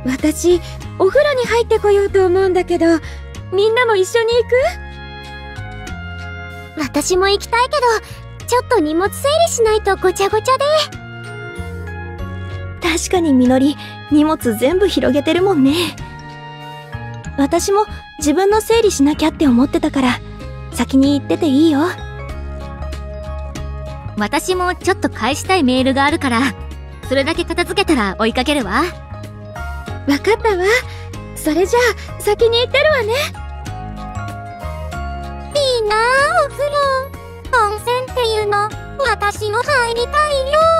私、お風呂に入ってこようと思うんだけど、みんなも一緒に行く？ 私も行きたいけど、ちょっと荷物整理しないとごちゃごちゃで。 確かにみのり、荷物全部広げてるもんね。私も自分の整理しなきゃって思ってたから、先に行ってていいよ。 私もちょっと返したいメールがあるから、それだけ片付けたら追いかけるわ。 わかったわ。それじゃあ、先に行ってるわね。 いいなあ、お風呂。温泉っていうの、私も入りたいよ。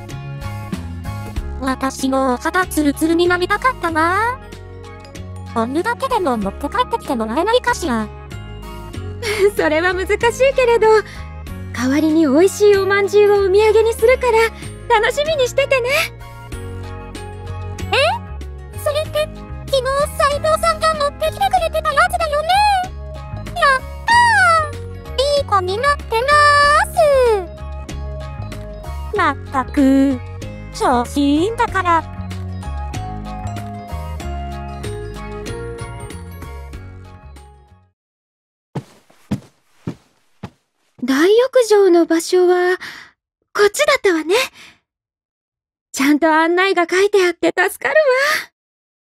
私も肌ツルツルになりたかったな。お湯だけでも持って帰ってきてもらえないかしら。 それは難しいけれど、代わりに美味しいおまんじゅうをお土産にするから、楽しみにしててね。 それって、昨日斉藤さんが持ってきてくれてたやつだよね。やったー、いい子になってまーす。まったく、調子いいんだから。 大浴場の場所は、こっちだったわね。ちゃんと案内が書いてあって助かるわ。